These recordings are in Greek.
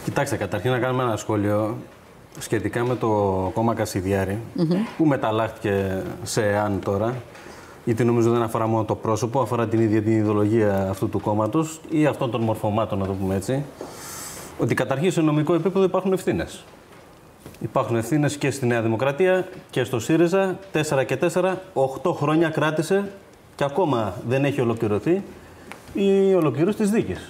Κοιτάξτε, καταρχήν να κάνουμε ένα σχόλιο σχετικά με το κόμμα Κασιδιάρη, που μεταλλάχθηκε σε ΕΑΝ τώρα. Γιατί νομίζω δεν αφορά μόνο το πρόσωπο, αφορά την ίδια την ιδεολογία αυτού του κόμματος ή αυτών των μορφωμάτων, να το πούμε έτσι. Ότι καταρχήν σε νομικό επίπεδο υπάρχουν ευθύνες. Υπάρχουν ευθύνες και στη Νέα Δημοκρατία και στο ΣΥΡΙΖΑ. 4 και 4, 8 χρόνια κράτησε και ακόμα δεν έχει ολοκληρωθεί η ολοκλήρωση της δίκης.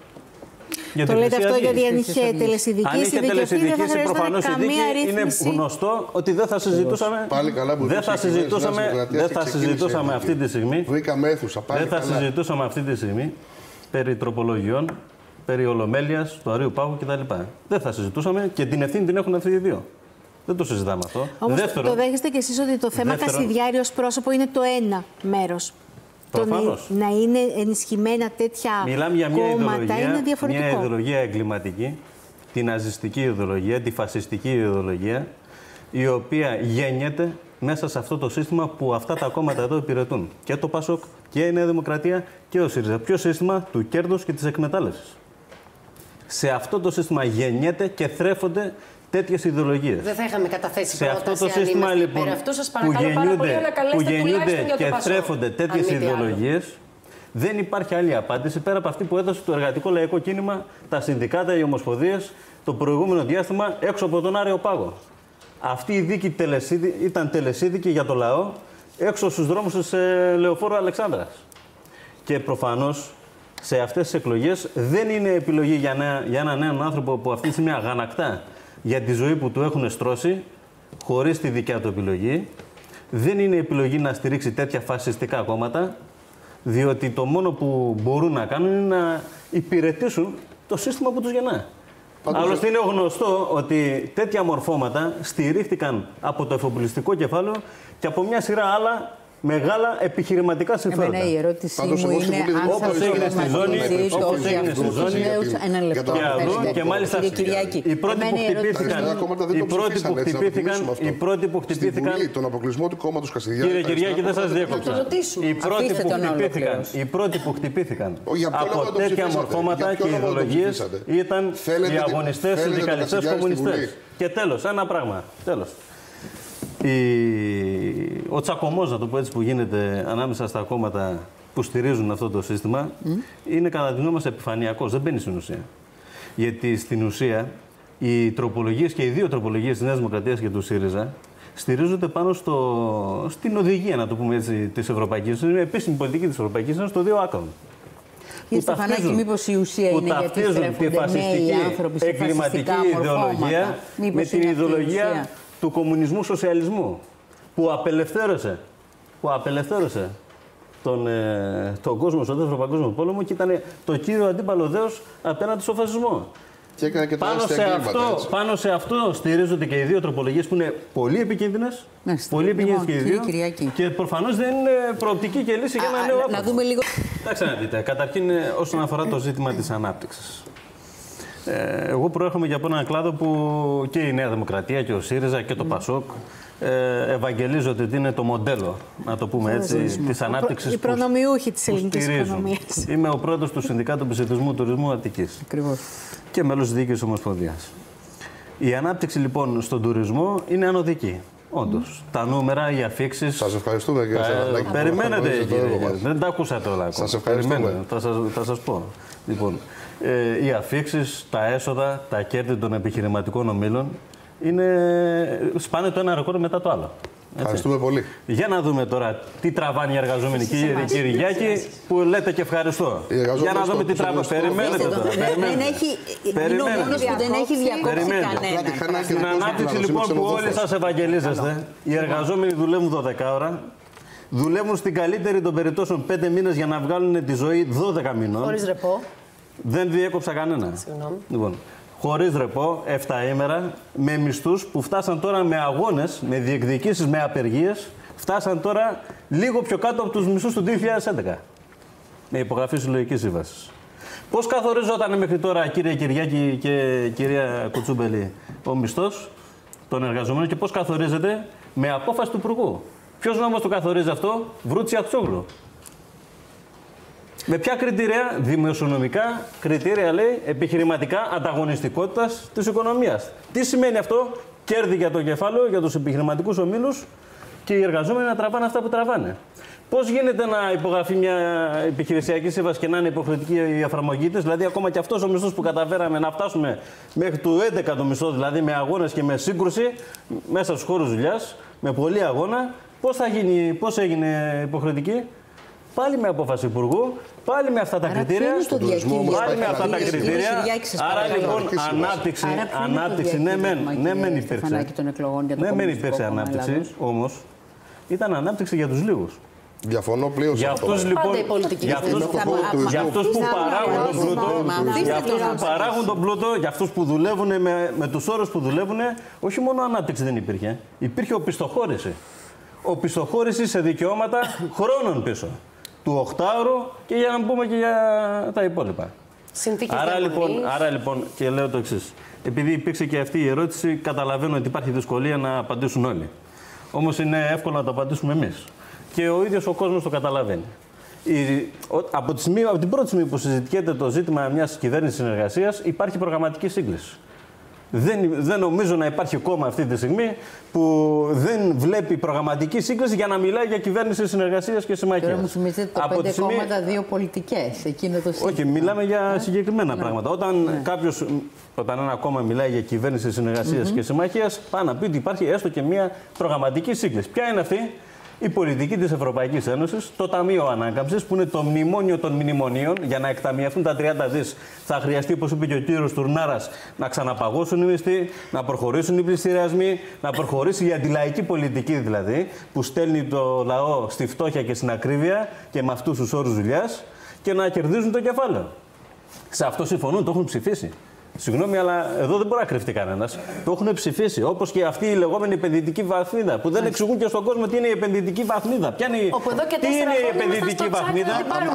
Το λέτε αυτό γιατί αν είχε τελεσιδικήσει, δεν θα προφανώς είναι γνωστό ότι δεν θα συζητούσαμε. Πάλι καλά που δεν θα συζητούσαμε αυτή τη στιγμή. Βρήκαμε αίθουσα. Δεν θα συζητούσαμε αυτή τη στιγμή περί τροπολογιών, περί ολομέλειας, του Αρείου Πάγου κτλ. Δεν θα συζητούσαμε και την ευθύνη την έχουν αυτοί οι δύο. Δεν το συζητάμε αυτό. Όμως το δέχεστε κι εσείς ότι το θέμα Κασιδιάρη ως πρόσωπο είναι το ένα μέρος. Να είναι ενισχυμένα τέτοια κόμματα είναι διαφορετικό. Μια ιδεολογία εγκληματική, την ναζιστική ιδεολογία, τη φασιστική ιδεολογία, η οποία γεννιέται μέσα σε αυτό το σύστημα που αυτά τα κόμματα εδώ υπηρετούν. Και το ΠΑΣΟΚ και η Νέα Δημοκρατία και ο ΣΥΡΙΖΑ. Ποιο σύστημα? Του κέρδους και της εκμετάλλευσης. Σε αυτό το σύστημα γεννιέται και θρέφονται τέτοιες ιδεολογίες. Δεν θα είχαμε καταθέσει σε αυτό το σύστημα λοιπόν που γεννιούνται και θρέφονται τέτοιες ιδεολογίες, δεν υπάρχει άλλη απάντηση πέρα από αυτή που έδωσε το Εργατικό Λαϊκό Κίνημα, τα συνδικάτα, οι ομοσπονδίες το προηγούμενο διάστημα έξω από τον Άρεο Πάγο. Αυτή η δίκη ήταν τελεσίδικη για το λαό έξω στους δρόμους της Λεωφόρου Αλεξάνδρας. Και προφανώς σε αυτές τις εκλογές δεν είναι επιλογή για έναν νέο άνθρωπο που αυτή τη στιγμή αγανακτά για τη ζωή που του έχουν στρώσει, χωρίς τη δικιά του επιλογή. Δεν είναι επιλογή να στηρίξει τέτοια φασιστικά κόμματα, διότι το μόνο που μπορούν να κάνουν είναι να υπηρετήσουν το σύστημα που τους γεννά. Άλλωστε είναι γνωστό ότι τέτοια μορφώματα στηρίχθηκαν από το εφοπλιστικό κεφάλαιο και από μια σειρά άλλα μεγάλα επιχειρηματικά συμφέροντα. Εμένα η ερώτησή μου είναι όπως έγινε στη ζώνη, και μάλιστα οι πρώτοι που χτυπήθηκαν τον αποκλεισμό του κόμματος Κασιδιάρη. Κύριε Κυριάκη, δεν σας διέκοψα. Οι πρώτοι που χτυπήθηκαν από τέτοια μορφώματα και ιδεολογίες ήταν οι αγωνιστές, συνδικαλιστές, κομμουνιστές. Και τέλος, ένα πράγμα. Ο τσακωμός, να το πω έτσι, που γίνεται ανάμεσα στα κόμματα που στηρίζουν αυτό το σύστημα είναι κατά τη γνώμη μας επιφανειακός, δεν μπαίνει στην ουσία. Γιατί στην ουσία οι τροπολογίες και οι δύο τροπολογίες της Νέας Δημοκρατίας και του ΣΥΡΙΖΑ στηρίζονται πάνω στην οδηγία, να το πούμε έτσι, της Ευρωπαϊκής Ένωσης, επίσημη πολιτική της Ευρωπαϊκής Ένωσης, το 2 άκρων. Κύριε Στεφανάκη, μήπως η ουσία είναι γιατί στρέφονται νέοι άνθρωποι σε φασιστικά μορφώματα? Με την ιδεολογία του κομμουνισμού σοσιαλισμού που απελευθέρωσε τον κόσμο στο Δεύτερο Παγκόσμιο Πόλεμο και ήταν το κύριο αντίπαλο δέος απέναντι στο φασισμό. Και έκανε και πάνω σε αυτό στηρίζονται και οι δύο τροπολογίες που είναι πολύ επικίνδυνες. Πολύ επικίνδυνες και οι δύο. Και προφανώς δεν είναι προοπτική και λύση για ένα νέο άνθρωπο. Να δούμε λίγο. Κοιτάξτε να δείτε. Καταρχήν, όσον αφορά το ζήτημα της ανάπτυξης. Εγώ προέρχομαι από έναν κλάδο που και η Νέα Δημοκρατία και ο ΣΥΡΙΖΑ και το ΠΑΣΟΚ ευαγγελίζονται ότι είναι το μοντέλο, να το πούμε έτσι, της ανάπτυξης. Οι προνομιούχοι της ελληνικής οικονομίας. Είμαι ο πρόεδρος του Συνδικάτου Επιστημισμού Τουρισμού Αττικής. Ακριβώς. Και μέλος της Διοίκησης Ομοσπονδίας. Η ανάπτυξη λοιπόν στον τουρισμό είναι ανωδική. Όντως. Τα νούμερα, οι αφίξεις. Σας ευχαριστούμε, κύριε Στεφανάκη. Περιμένετε, κύριε. Δεν τα ακούσατε όλα. Σας ευχαριστούμε. Θα σας πω. Λοιπόν, οι αφίξεις, τα έσοδα, τα κέρδη των επιχειρηματικών ομίλων σπάνε το ένα ρεκόρ μετά το άλλο. Ευχαριστούμε πολύ. Για να δούμε τώρα τι τραβάνε οι εργαζόμενοι, κύριε Κυριάκη, που λέτε και ευχαριστώ. Για να δούμε τι τραβάνε. Περιμένετε τώρα. Δεν έχει διακόψει κανένα. Στην ανάπτυξη λοιπόν που όλοι σας ευαγγελίζεστε, οι εργαζόμενοι δουλεύουν 12 ώρα. Δουλεύουν στην καλύτερη των περιπτώσεων 5 μήνες για να βγάλουν τη ζωή 12 μηνών. Χωρίς ρεπό. Δεν διέκοψα κανένα. Λοιπόν, χωρίς ρεπό, 7 ημέρα, με μισθούς που φτάσαν τώρα με αγώνες, με διεκδικήσεις, με απεργίες, φτάσαν τώρα λίγο πιο κάτω από τους μισθούς του 2011. Με υπογραφή συλλογικής σύμβασης. Πώς καθοριζόταν μέχρι τώρα, κύριε Κυριάκη και κυρία Κουτσούμπελη, ο μισθός των εργαζομένων και πώς καθορίζεται? Με απόφαση του Υπουργού. Ποιος νόμος το καθορίζει αυτό? Βρούτσι Ατσόγλου. Με ποια κριτήρια? Δημοσιονομικά κριτήρια, λέει, επιχειρηματικά ανταγωνιστικότητας της οικονομίας. Τι σημαίνει αυτό? Κέρδη για το κεφάλαιο, για τους επιχειρηματικούς ομίλους και οι εργαζόμενοι να τραβάνε αυτά που τραβάνε. Πώς γίνεται να υπογραφεί μια επιχειρησιακή σύμβαση και να είναι υποχρεωτική η εφαρμογή της? Δηλαδή, ακόμα και αυτός ο μισθός που καταφέραμε να φτάσουμε μέχρι του 11ο μισθό, δηλαδή με αγώνες και με σύγκρουση μέσα στους χώρους δουλειάς, με πολλή αγώνα, πώς έγινε υποχρεωτική? Πάλι με απόφαση υπουργού, πάλι με αυτά τα κριτήρια. Πάλι με αυτά τα κριτήρια. Άρα λοιπόν ανάπτυξη, ναι μεν υπήρξε. Ναι μεν υπήρξε ανάπτυξη, όμως ήταν ανάπτυξη για τους λίγους. Διαφωνώ πλήρως. Για αυτούς λοιπόν, για αυτούς που παράγουν τον πλούτο, για αυτούς που δουλεύουν με τους όρους που δουλεύουν, όχι μόνο ανάπτυξη δεν υπήρχε. Υπήρχε οπισθοχώρηση. Οπισθοχώρηση σε δικαιώματα χρόνων πίσω. Του 8ωρου και για να πούμε και για τα υπόλοιπα. Άρα λοιπόν, και λέω το εξής. Επειδή υπήρξε και αυτή η ερώτηση, καταλαβαίνω ότι υπάρχει δυσκολία να απαντήσουν όλοι. Όμως είναι εύκολο να το απαντήσουμε εμείς. Και ο ίδιος ο κόσμος το καταλαβαίνει. Από την πρώτη στιγμή που συζητιέται το ζήτημα μιας κυβέρνησης συνεργασίας, υπάρχει προγραμματική σύγκληση. Δεν νομίζω να υπάρχει κόμμα αυτή τη στιγμή που δεν βλέπει προγραμματική σύγκληση για να μιλάει για κυβέρνηση συνεργασίας και συμμαχίας. Τώρα μου θυμίζετε τα 5 κόμματα, 2 πολιτικές. Όχι, μιλάμε για συγκεκριμένα πράγματα. Όταν ένα κόμμα μιλάει για κυβέρνηση συνεργασίας και συμμαχίας, πάει να πει ότι υπάρχει έστω και μια προγραμματική σύγκληση. Ποια είναι αυτή? Η πολιτική της Ευρωπαϊκής Ένωσης, το Ταμείο Ανάκαμψης, που είναι το μνημόνιο των μνημονίων. Για να εκταμιευτούν τα 30 δις, θα χρειαστεί, όπως είπε και ο κύριος Τουρνάρας, να ξαναπαγώσουν οι μισθοί, να προχωρήσουν οι πληστηριασμοί, να προχωρήσει η αντιλαϊκή πολιτική δηλαδή, που στέλνει το λαό στη φτώχεια και στην ακρίβεια και με αυτούς τους όρους δουλειάς, και να κερδίζουν το κεφάλαιο. Σε αυτό συμφωνούν, το έχουν ψηφίσει. Συγγνώμη, αλλά εδώ δεν μπορεί να κρυφτεί κανένας. Το έχουν ψηφίσει. Όπως και αυτή η λεγόμενη επενδυτική βαθμίδα, που δεν εξηγούν και στον κόσμο τι είναι η επενδυτική βαθμίδα. Τι είναι η επενδυτική βαθμίδα?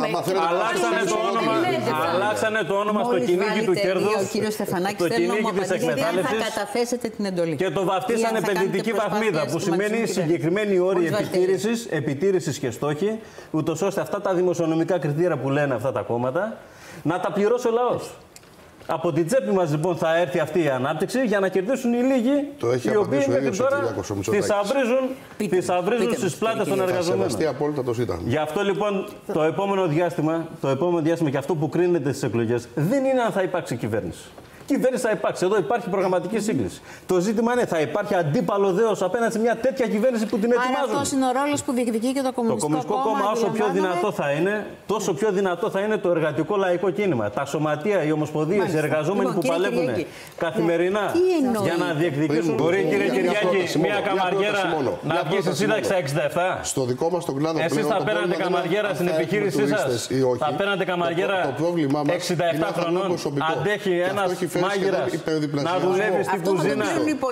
Αλλάξανε το όνομα στο κυνήγι του κέρδους. Ο κύριος Στεφανάκης θέλει να μου απαντήσει αν θα καταθέσετε την εντολή. Και το βαφτίσανε επενδυτική βαθμίδα, που σημαίνει συγκεκριμένοι όροι επιτήρησης και στόχοι, ούτως ώστε αυτά τα δημοσιονομικά κριτήρια που λένε αυτά τα κόμματα να τα πληρώσει ο λαός. Από την τσέπη μας λοιπόν θα έρθει αυτή η ανάπτυξη για να κερδίσουν οι λίγοι, οι οποίοι μέχρι τώρα θησαυρίζουν στις πλάτες των εργαζομένων. Γι' αυτό λοιπόν το επόμενο διάστημα και αυτό που κρίνεται στις εκλογές δεν είναι αν θα υπάρξει κυβέρνηση. Κυβέρνηση θα υπάρξει. Εδώ υπάρχει προγραμματική σύγκληση. Το ζήτημα είναι, θα υπάρχει αντίπαλο δέος απέναντι σε μια τέτοια κυβέρνηση που την ετοιμάζουν. Άρα αυτός είναι ο ρόλος που διεκδικεί και το Κομμουνιστικό Κόμμα. Όσο πιο δυνατό θα είναι, τόσο πιο δυνατό θα είναι το εργατικό λαϊκό κίνημα. Τα σωματεία, οι ομοσπονδίες, οι εργαζόμενοι που παλεύουν καθημερινά για να διεκδικήσουν. Μπορεί, κύριε Κυριάκη, μια καμαριέρα να βγει στη σύνταξη στα 67. Στο δικό μας τον κλάδο εσείς θα παίρνατε καμαριέρα στην επιχείρησή σας? Θα παίρνατε καμαριέρα 67 χρονών? Αντέχει ένας μάγειρας να δουλεύει στην κουζίνα,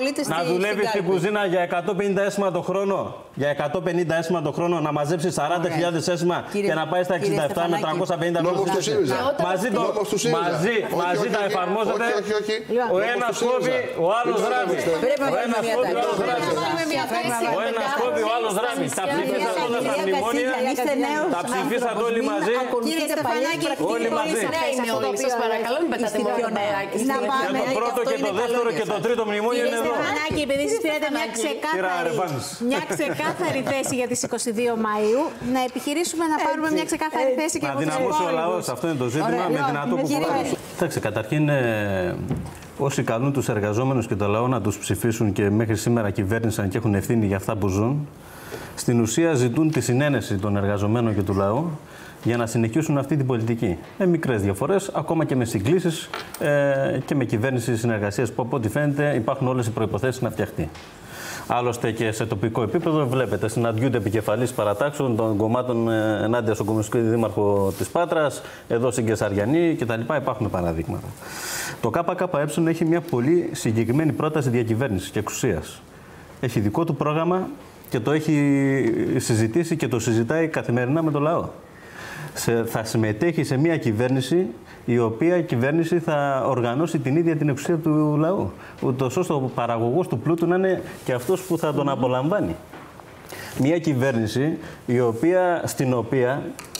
για 150 έσημα το χρόνο, να μαζέψει 40.000 έσημα και να πάει στα 67 με 350 νόμος του ΣΥΡΙΖΑ. Μαζί τα εφαρμόζεται. Ο ένας κόβει, ο άλλος ράβει. Ο ένας κόβει, ο άλλος ράβει. Τα ψηφίσατε όλα στα μνημόνια. Τα ψηφίσατε όλοι μαζί. Όλοι μαζί. Σας παρακαλώ, μην πετάτε μόνο το νεράκι. Και το πρώτο και το δεύτερο και το τρίτο μνημόνιο είναι εδώ. Στεφανάκη, επειδή εσείς πήρατε μια ξεκάθαρη θέση για τις 22 Μαΐου, να επιχειρήσουμε να πάρουμε μια ξεκάθαρη θέση και από τους επόμενους. Να δυναμώσει ο λαός, αυτό είναι το ζήτημα, με δυνατό που φοβάται. Κοιτάξτε, καταρχήν, όσοι καλούν τους εργαζόμενους και το λαό να τους ψηφίσουν και μέχρι σήμερα κυβέρνησαν και έχουν ευθύνη για αυτά που ζουν, στην ουσία ζητούν τη συνένεση των εργαζομένων και του λαού για να συνεχίσουν αυτή την πολιτική. Με μικρές διαφορές, ακόμα και με συγκλήσεις και με κυβέρνηση συνεργασίας που από ό,τι φαίνεται υπάρχουν όλες οι προϋποθέσεις να φτιαχτεί. Άλλωστε και σε τοπικό επίπεδο βλέπετε, συναντιούνται επικεφαλής παρατάξεων των κομμάτων ενάντια στον Κομμουνιστικό Δήμαρχο της Πάτρας, εδώ στην Κεσαριανή κτλ. Υπάρχουν παραδείγματα. Το ΚΚΕ έχει μια πολύ συγκεκριμένη πρόταση διακυβέρνησης και εξουσίας. Έχει δικό του πρόγραμμα και το έχει συζητήσει και το συζητάει καθημερινά με το λαό. Θα συμμετέχει σε μια κυβέρνηση η οποία κυβέρνηση θα οργανώσει την ίδια την εξουσία του λαού, ούτως ώστε ο παραγωγός του πλούτου να είναι και αυτός που θα τον απολαμβάνει. Μια κυβέρνηση στην οποία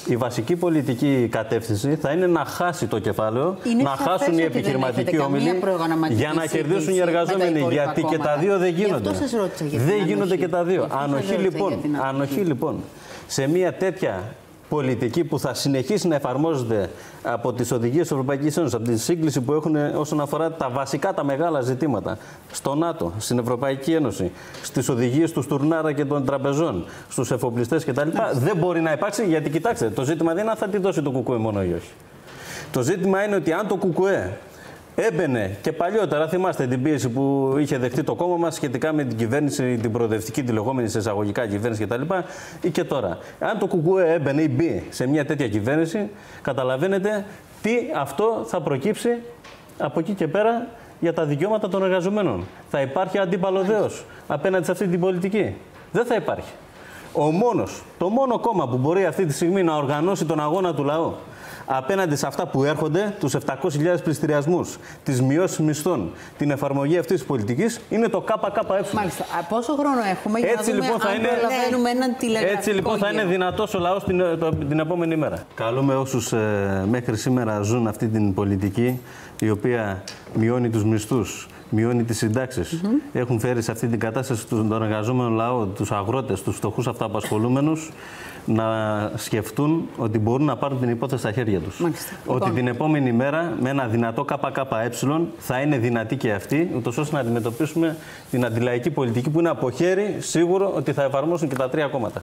η βασική πολιτική κατεύθυνση θα είναι να χάσει το κεφάλαιο, να χάσουν οι επιχειρηματικοί όμιλοι για να κερδίσουν οι εργαζόμενοι. Γιατί και τα δύο δεν γίνονται. Δεν γίνονται και τα δύο. Ανοχή λοιπόν σε μια τέτοια πολιτική που θα συνεχίσει να εφαρμόζεται από τις οδηγίες της Ευρωπαϊκής Ένωσης, από τη σύγκληση που έχουν όσον αφορά τα βασικά, τα μεγάλα ζητήματα στο ΝΑΤΟ, στην Ευρωπαϊκή Ένωση, στις οδηγίες του Στουρνάρα και των τραπεζών, στους εφοπλιστές κτλ. Δεν μπορεί να υπάρξει, γιατί κοιτάξτε, το ζήτημα δεν είναι αν θα τη δώσει το ΚΚΕ μόνο ή όχι. Το ζήτημα είναι ότι αν το ΚΚΕ έμπαινε και παλιότερα, θυμάστε την πίεση που είχε δεχτεί το κόμμα μας σχετικά με την κυβέρνηση, την προοδευτική, τη λεγόμενη σε εισαγωγικά κυβέρνηση κτλ. Ή και τώρα. Αν το ΚΚΕ έμπαινε ή μπει σε μια τέτοια κυβέρνηση, καταλαβαίνετε τι αυτό θα προκύψει από εκεί και πέρα για τα δικαιώματα των εργαζομένων. Θα υπάρχει αντίπαλο δέος απέναντι σε αυτή την πολιτική? Δεν θα υπάρχει. Το μόνο κόμμα που μπορεί αυτή τη στιγμή να οργανώσει τον αγώνα του λαού απέναντι σε αυτά που έρχονται, τους 700.000 πληστηριασμούς, τις μειώσεις μισθών, την εφαρμογή αυτής της πολιτικής, είναι το ΚΚΕ. Μάλιστα. Πόσο χρόνο έχουμε για να δούμε αν προλαβαίνουμε έναν τηλεγραφικό? Έτσι λοιπόν θα είναι δυνατός ο λαός την επόμενη μέρα. Καλούμε όσους μέχρι σήμερα ζουν αυτή την πολιτική, η οποία μειώνει τους μισθούς, μειώνει τις συντάξεις, έχουν φέρει σε αυτή την κατάσταση τον εργαζόμενο λαό, τους αγρότες, τους φτωχούς αυτοαπασχολούμενους, να σκεφτούν ότι μπορούν να πάρουν την υπόθεση στα χέρια τους. Ότι την επόμενη μέρα με ένα δυνατό ΚΚΕ θα είναι δυνατή και αυτή, ούτως ώστε να αντιμετωπίσουμε την αντιλαϊκή πολιτική που είναι από χέρι σίγουρο ότι θα εφαρμόσουν και τα τρία κόμματα.